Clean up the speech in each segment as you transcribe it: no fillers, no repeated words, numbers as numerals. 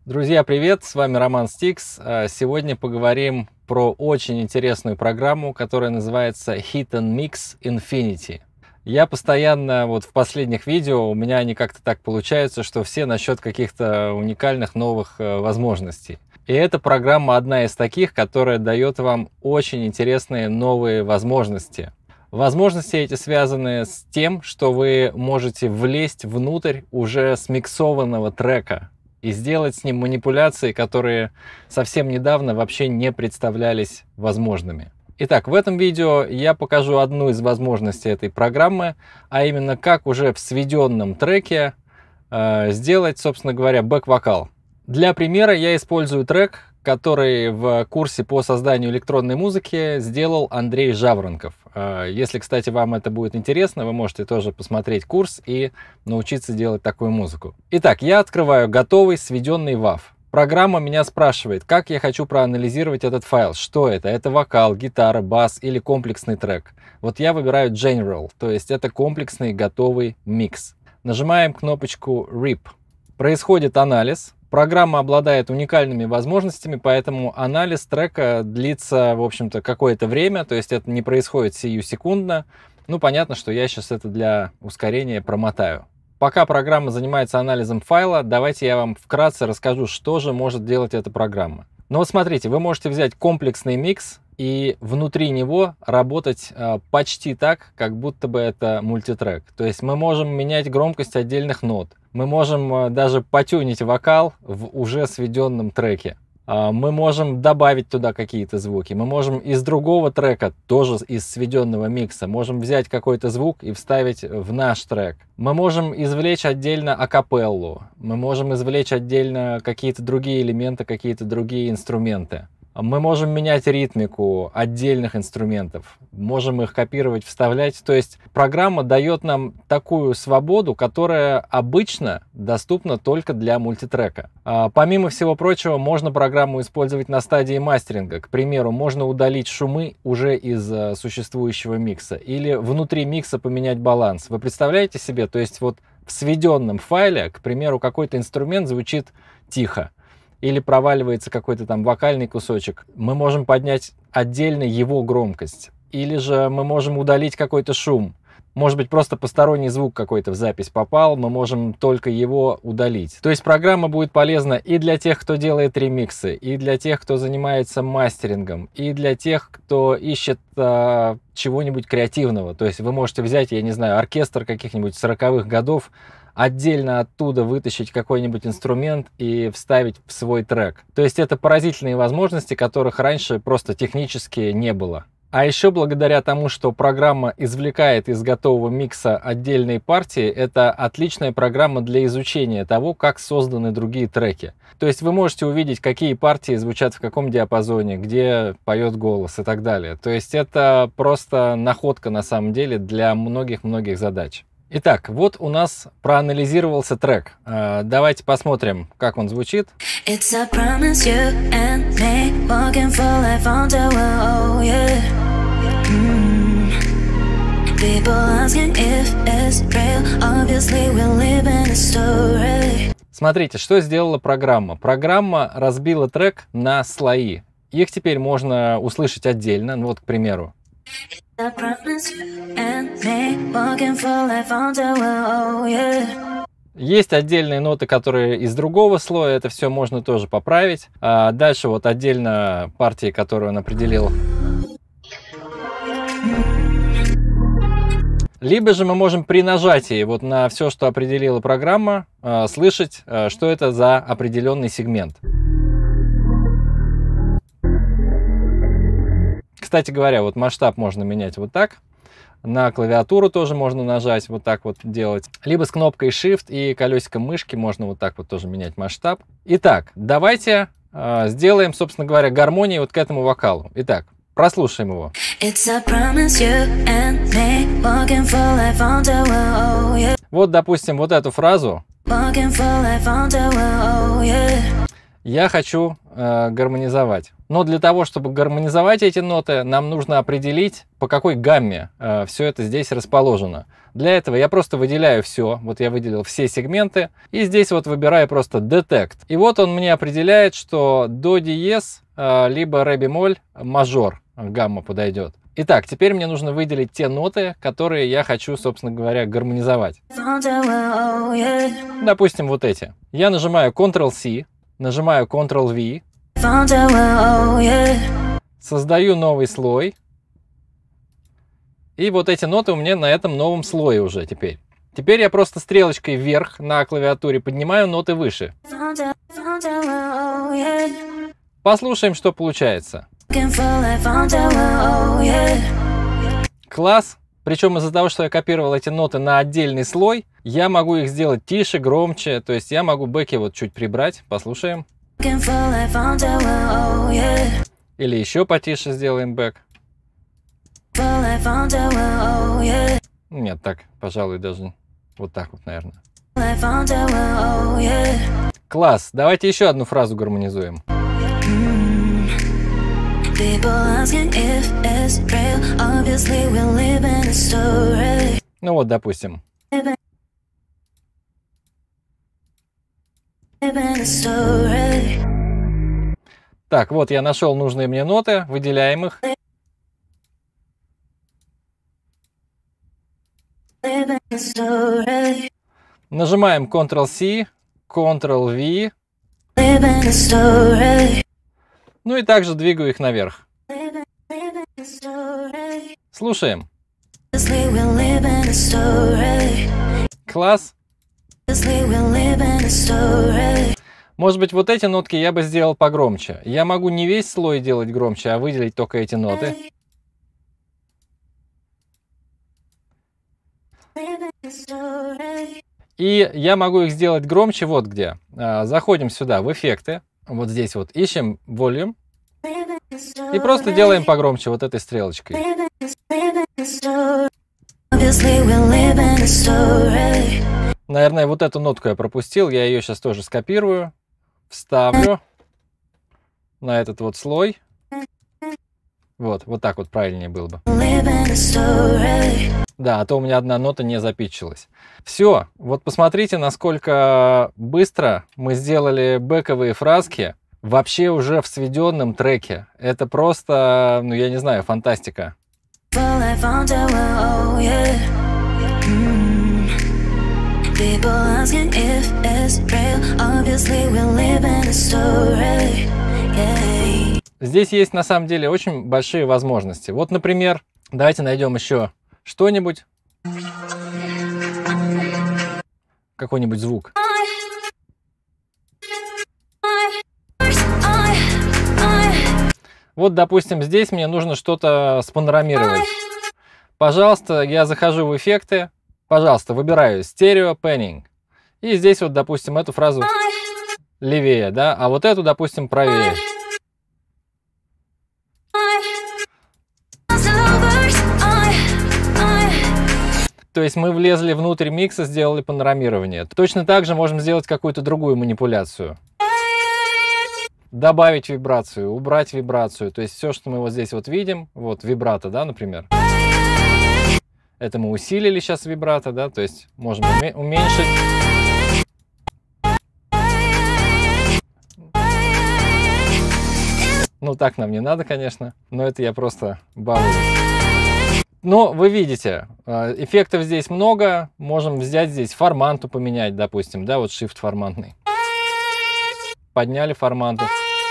Друзья, привет! С вами Роман Стикс. Сегодня поговорим про очень интересную программу, которая называется Hit and Mix Infinity. Я постоянно, в последних видео, у меня они как-то так получаются, что все насчет каких-то уникальных новых возможностей. И эта программа одна из таких, которая дает вам очень интересные новые возможности. Возможности эти связаны с тем, что вы можете влезть внутрь уже смиксованного трека и сделать с ним манипуляции, которые совсем недавно вообще не представлялись возможными. Итак, в этом видео я покажу одну из возможностей этой программы, а именно как уже в сведенном треке сделать, собственно говоря, бэк-вокал. Для примера я использую трек, который в курсе по созданию электронной музыки сделал Андрей Жаворонков. Если, кстати, вам это будет интересно, вы можете тоже посмотреть курс и научиться делать такую музыку. Итак, я открываю готовый сведенный WAV. Программа меня спрашивает, как я хочу проанализировать этот файл. Что это? Это вокал, гитара, бас или комплексный трек. Вот я выбираю General, то есть это комплексный готовый микс. Нажимаем кнопочку RIP. Происходит анализ. Программа обладает уникальными возможностями, поэтому анализ трека длится, в общем-то, какое-то время, то есть это не происходит сиюсекундно. Понятно, что я сейчас это для ускорения промотаю. Пока программа занимается анализом файла, давайте я вам вкратце расскажу, что же может делать эта программа. Смотрите, вы можете взять комплексный микс и внутри него работать почти так, как будто бы это мультитрек. То есть мы можем менять громкость отдельных нот. Мы можем даже потюнить вокал в уже сведенном треке. Мы можем добавить туда какие-то звуки. Мы можем из другого трека, тоже из сведенного микса, можем взять какой-то звук и вставить в наш трек. Мы можем извлечь отдельно акапеллу. Мы можем извлечь отдельно какие-то другие элементы, какие-то другие инструменты. Мы можем менять ритмику отдельных инструментов, можем их копировать, вставлять. То есть программа дает нам такую свободу, которая обычно доступна только для мультитрека. Помимо всего прочего, можно программу использовать на стадии мастеринга. К примеру, можно удалить шумы уже из существующего микса или внутри микса поменять баланс. Вы представляете себе? То есть в сведенном файле, к примеру, какой-то инструмент звучит тихо, или проваливается какой-то там вокальный кусочек, мы можем поднять отдельно его громкость. Или же мы можем удалить какой-то шум. Может быть, просто посторонний звук какой-то в запись попал, мы можем только его удалить. То есть программа будет полезна и для тех, кто делает ремиксы, и для тех, кто занимается мастерингом, и для тех, кто ищет чего-нибудь креативного. То есть вы можете взять, я не знаю, оркестр каких-нибудь 40-х годов, отдельно оттуда вытащить какой-нибудь инструмент и вставить в свой трек. То есть это поразительные возможности, которых раньше просто технически не было. А еще благодаря тому, что программа извлекает из готового микса отдельные партии, это отличная программа для изучения того, как созданы другие треки. То есть вы можете увидеть, какие партии звучат в каком диапазоне, где поет голос и так далее. То есть это просто находка на самом деле для многих-многих задач. Итак, вот у нас проанализировался трек. Давайте посмотрим, как он звучит. Смотрите, что сделала программа. Программа разбила трек на слои. Их теперь можно услышать отдельно. К примеру. Есть отдельные ноты, которые из другого слоя, это все можно тоже поправить. Дальше отдельно партии, которые он определил. Либо же мы можем при нажатии на все, что определила программа, слышать, что это за определенный сегмент. Кстати говоря, масштаб можно менять вот так. На клавиатуру тоже можно нажать, вот так делать. Либо с кнопкой Shift и колесиком мышки можно вот так тоже менять масштаб. Итак, давайте сделаем, собственно говоря, гармонии к этому вокалу. Итак, прослушаем его. Допустим, эту фразу я хочу гармонизовать. Но для того, чтобы гармонизовать эти ноты, нам нужно определить, по какой гамме все это здесь расположено. Для этого я просто выделяю все. Вот я выделил все сегменты. И здесь вот выбираю просто Detect. И вот он мне определяет, что до диез, либо ре бемоль мажор гамма подойдет. Итак, теперь мне нужно выделить те ноты, которые я хочу, собственно говоря, гармонизовать. Допустим, вот эти. Я нажимаю Ctrl-C, нажимаю Ctrl-V. Создаю новый слой. И вот эти ноты у меня на этом новом слое уже теперь. Теперь я просто стрелочкой вверх на клавиатуре поднимаю ноты выше. Послушаем, что получается. Класс. Причем из-за того, что я копировал эти ноты на отдельный слой, я могу их сделать тише, громче. То есть я могу бэки вот чуть прибрать. Послушаем. Или еще потише сделаем бэк. Нет, так, пожалуй, даже вот так вот, наверное. Класс. Давайте еще одну фразу гармонизуем. Ну вот, допустим. Так, вот я нашел нужные мне ноты, выделяем их. Нажимаем Ctrl-C, Ctrl-V. Ну и также двигаю их наверх. Слушаем. Класс. Может быть, вот эти нотки я бы сделал погромче. Я могу не весь слой делать громче, а выделить только эти ноты. И я могу их сделать громче вот где. Заходим сюда в эффекты. Вот здесь вот ищем Volume. И просто делаем погромче вот этой стрелочкой. Наверное, вот эту нотку я пропустил. Я ее сейчас тоже скопирую. Вставлю на этот вот слой. Вот так вот правильнее было бы. Да, а то у меня одна нота не запитчилась. Все, вот посмотрите, насколько быстро мы сделали бэковые фразки вообще уже в сведенном треке. Это просто, ну я не знаю, фантастика. Здесь есть на самом деле очень большие возможности. Вот, например, давайте найдем еще что-нибудь. Какой-нибудь звук. Вот, допустим, здесь мне нужно что-то спанорамировать. Пожалуйста, я захожу в эффекты. Пожалуйста, выбираю стерео пеннинг. И здесь вот, допустим, эту фразу левее, да, а вот эту, допустим, правее. То есть мы влезли внутрь микса, сделали панорамирование. Точно так же можем сделать какую-то другую манипуляцию. Добавить вибрацию, убрать вибрацию. То есть все, что мы вот здесь вот видим, вот вибрато, да, например. Это мы усилили сейчас вибрато, да, то есть можем уменьшить. Ну, так нам не надо, конечно, но это я просто балуюсь. Но вы видите, эффектов здесь много. Можем взять здесь форманту поменять, допустим, да, вот shift формантный. Подняли форманту.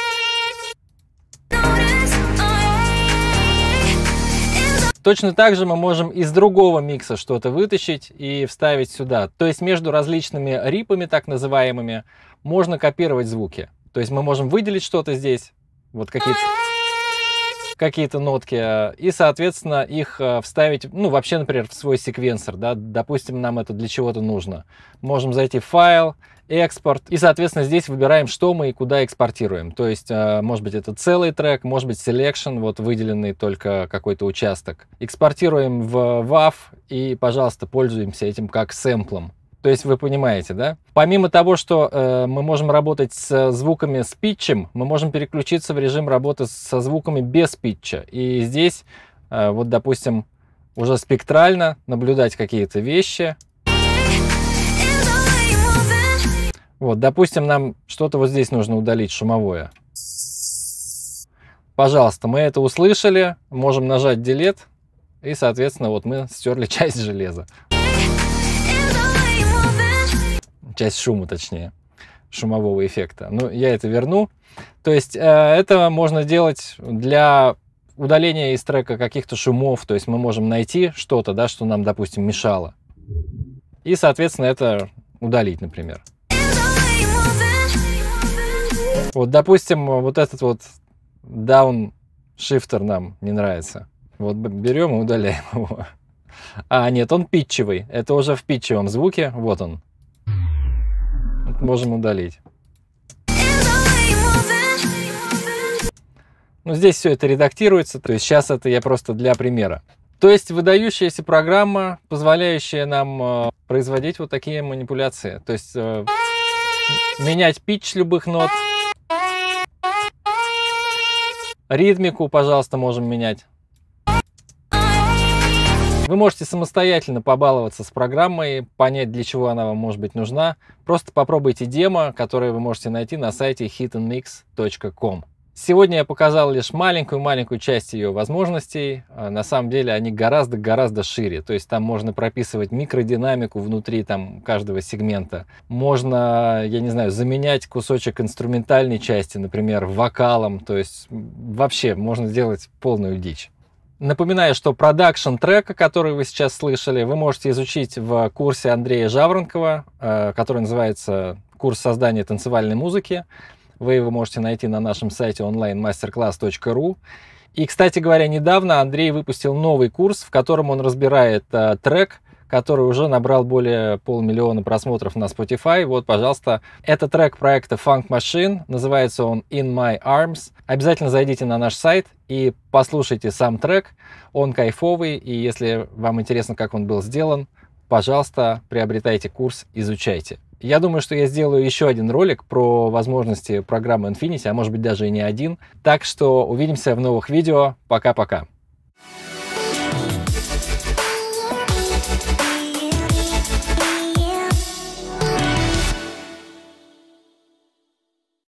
Точно так же мы можем из другого микса что-то вытащить и вставить сюда. То есть между различными рипами, так называемыми, можно копировать звуки. То есть мы можем выделить что-то здесь, вот какие-то нотки, и, соответственно, их вставить, ну, вообще, например, в свой секвенсор, да, допустим, нам это для чего-то нужно. Можем зайти в файл, экспорт, и, соответственно, здесь выбираем, что мы и куда экспортируем. То есть, может быть, это целый трек, может быть, selection, вот выделенный только какой-то участок. Экспортируем в WAV и, пожалуйста, пользуемся этим как сэмплом. То есть вы понимаете, да? Помимо того, что мы можем работать с звуками с питчем, мы можем переключиться в режим работы со звуками без питча. И здесь, вот, допустим, уже спектрально наблюдать какие-то вещи. Вот, допустим, нам что-то вот здесь нужно удалить, шумовое. Пожалуйста, мы это услышали, можем нажать Delete, и, соответственно, вот мы стерли часть железа. Часть шума, точнее, шумового эффекта. Ну, я это верну. То есть это можно делать для удаления из трека каких-то шумов. То есть мы можем найти что-то, да, что нам, допустим, мешало. И, соответственно, это удалить, например. Вот, допустим, вот этот вот дауншифтер нам не нравится. Вот берем и удаляем его. А, нет, он питчевый. Это уже в питчевом звуке. Вот он. Можем удалить. Ну, здесь все это редактируется, то есть сейчас это я просто для примера. То есть выдающаяся программа, позволяющая нам производить вот такие манипуляции. То есть менять питч любых нот. Ритмику, пожалуйста, можем менять. Вы можете самостоятельно побаловаться с программой, понять, для чего она вам может быть нужна. Просто попробуйте демо, которое вы можете найти на сайте hitandmix.com. Сегодня я показал лишь маленькую часть ее возможностей. На самом деле они гораздо шире. То есть там можно прописывать микродинамику внутри там каждого сегмента. Можно, я не знаю, заменять кусочек инструментальной части, например, вокалом. То есть вообще можно сделать полную дичь. Напоминаю, что продакшн трека, который вы сейчас слышали, вы можете изучить в курсе Андрея Жаворонкова, который называется «Курс создания танцевальной музыки». Вы его можете найти на нашем сайте onlinemasterclass.ru. И, кстати говоря, недавно Андрей выпустил новый курс, в котором он разбирает трек, который уже набрал более 500 000 просмотров на Spotify. Вот, пожалуйста, это трек проекта Funk Machine, называется он In My Arms. Обязательно зайдите на наш сайт и послушайте сам трек, он кайфовый, и если вам интересно, как он был сделан, пожалуйста, приобретайте курс, изучайте. Я думаю, что я сделаю еще один ролик про возможности программы Infinity, а может быть даже и не один. Так что увидимся в новых видео. Пока-пока.